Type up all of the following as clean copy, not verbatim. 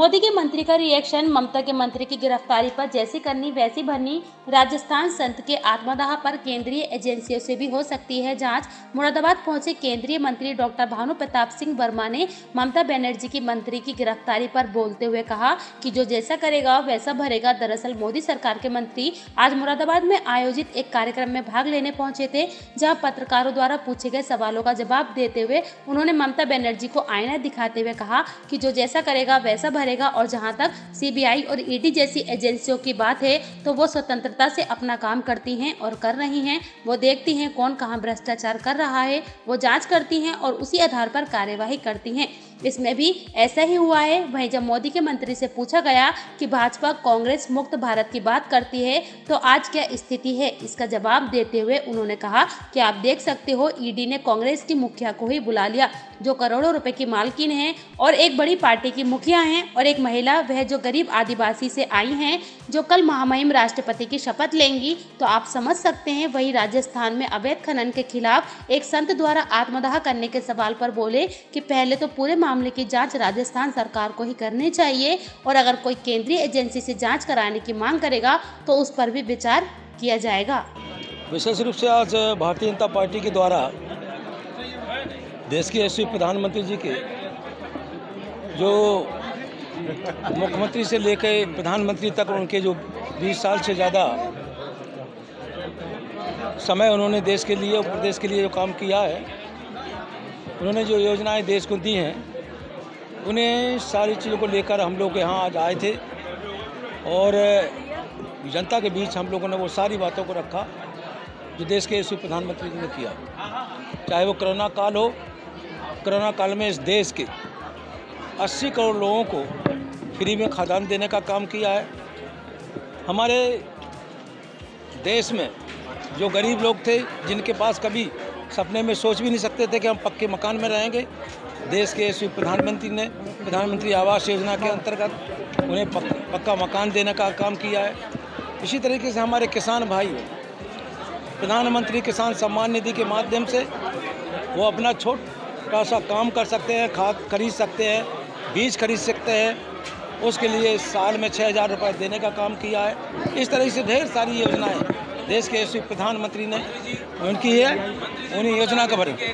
मोदी के मंत्री का रिएक्शन। ममता के मंत्री की गिरफ्तारी पर जैसी करनी वैसी भरनी। राजस्थान संत के आत्मदाह पर केंद्रीय एजेंसियों से भी हो सकती है जांच। मुरादाबाद पहुंचे केंद्रीय मंत्री डॉक्टर भानु प्रताप सिंह वर्मा ने ममता बनर्जी की मंत्री की गिरफ्तारी पर बोलते हुए कहा कि जो जैसा करेगा वैसा भरेगा। दरअसल मोदी सरकार के मंत्री आज मुरादाबाद में आयोजित एक कार्यक्रम में भाग लेने पहुंचे थे, जहां पत्रकारों द्वारा पूछे गए सवालों का जवाब देते हुए उन्होंने ममता बनर्जी को आईना दिखाते हुए कहा कि जो जैसा करेगा वैसा भरेगा। और जहां तक सीबीआई और ईडी जैसी एजेंसियों की बात है तो वो स्वतंत्रता से अपना काम करती हैं और कर रही हैं। वो देखती हैं कौन कहां भ्रष्टाचार कर रहा है, वो जांच करती हैं और उसी आधार पर कार्यवाही करती हैं। इसमें भी ऐसा ही हुआ है। वहीं जब मोदी के मंत्री से पूछा गया कि भाजपा कांग्रेस मुक्त भारत की बात करती है तो आज क्या स्थिति है, इसका जवाब देते हुए उन्होंने कहा कि आप देख सकते हो, ईडी ने कांग्रेस की मुखिया को ही बुला लिया जो करोड़ों रुपए की मालकिन है और एक बड़ी पार्टी की मुखिया हैं, और एक महिला वह जो गरीब आदिवासी से आई हैं, जो कल महामहिम राष्ट्रपति की शपथ लेंगी। तो आप समझ सकते हैं। वहीं राजस्थान में अवैध खनन के खिलाफ एक संत द्वारा आत्मदाह करने के सवाल पर बोले कि पहले तो पूरे मामले की जांच राजस्थान सरकार को ही करनी चाहिए, और अगर कोई केंद्रीय एजेंसी से जांच कराने की मांग करेगा तो उस पर भी विचार किया जाएगा। विशेष रूप से आज भारतीय जनता पार्टी के द्वारा देश के यशस्वी प्रधानमंत्री जी के जो मुख्यमंत्री से लेकर प्रधानमंत्री तक उनके जो 20 साल से ज़्यादा समय उन्होंने देश के लिए और प्रदेश के लिए जो काम किया है, उन्होंने जो योजनाएं देश को दी हैं, उन्हें सारी चीज़ों को लेकर हम लोग यहाँ आज आए थे और जनता के बीच हम लोगों ने वो सारी बातों को रखा जो देश के यशस्वी प्रधानमंत्री जी ने किया। चाहे वो कोरोना काल हो, कोरोना काल में इस देश के 80 करोड़ लोगों को फ्री में खाद्यान्न देने का काम किया है। हमारे देश में जो गरीब लोग थे, जिनके पास कभी सपने में सोच भी नहीं सकते थे कि हम पक्के मकान में रहेंगे, देश के यशस्वी प्रधानमंत्री ने प्रधानमंत्री आवास योजना के अंतर्गत उन्हें पक्का मकान देने का काम किया है। इसी तरीके से हमारे किसान भाई प्रधानमंत्री किसान सम्मान निधि के माध्यम से वो अपना छोटा सा काम कर सकते हैं, खाद खरीद सकते हैं, बीज खरीद सकते हैं। उसके लिए साल में 6,000 रुपये देने का काम किया है। इस तरह से ढेर सारी योजनाएं देश के यशस्वी प्रधानमंत्री ने उनकी है, उन्हीं योजना का भरे।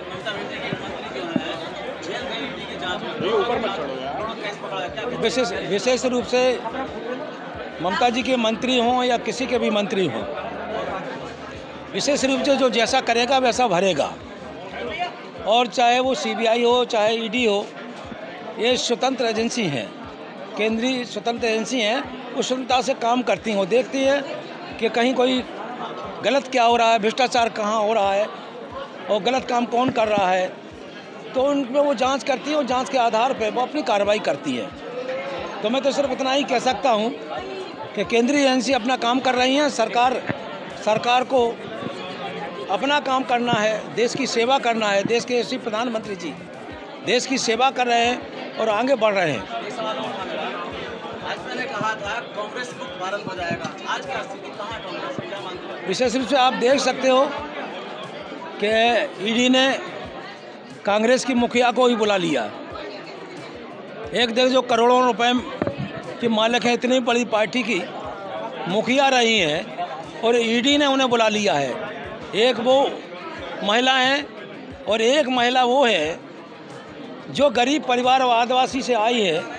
विशेष रूप से ममता जी के मंत्री हों या किसी के भी मंत्री हों, विशेष रूप से जो जैसा करेगा वैसा भरेगा। और चाहे वो सीबीआई हो चाहे ईडी हो, ये स्वतंत्र एजेंसी हैं, केंद्रीय स्वतंत्र एजेंसी हैं। वो स्वतंत्रता से काम करती हैं, वो देखती है कि कहीं कोई गलत क्या हो रहा है, भ्रष्टाचार कहाँ हो रहा है और गलत काम कौन कर रहा है, तो उन पर वो जांच करती है और जांच के आधार पर वो अपनी कार्रवाई करती है। तो मैं तो सिर्फ इतना ही कह सकता हूँ कि केंद्रीय एजेंसी अपना काम कर रही हैं। सरकार को अपना काम करना है, देश की सेवा करना है। देश के यशस्वी प्रधानमंत्री जी देश की सेवा कर रहे हैं और आगे बढ़ रहे हैं। आज मैंने कहा था कांग्रेस मुक्त भारत हो जाएगा, आज का स्थिति कहाँ है कांग्रेस की, क्या मानते हैं? विशेष रूप से आप देख सकते हो कि ईडी ने कांग्रेस की मुखिया को ही बुला लिया। एक देश जो करोड़ों रुपए की मालिक है, इतनी बड़ी पार्टी की मुखिया रही हैं और ईडी ने उन्हें बुला लिया है। एक वो महिला है और एक महिला वो है जो गरीब परिवार और आदिवासी से आई है।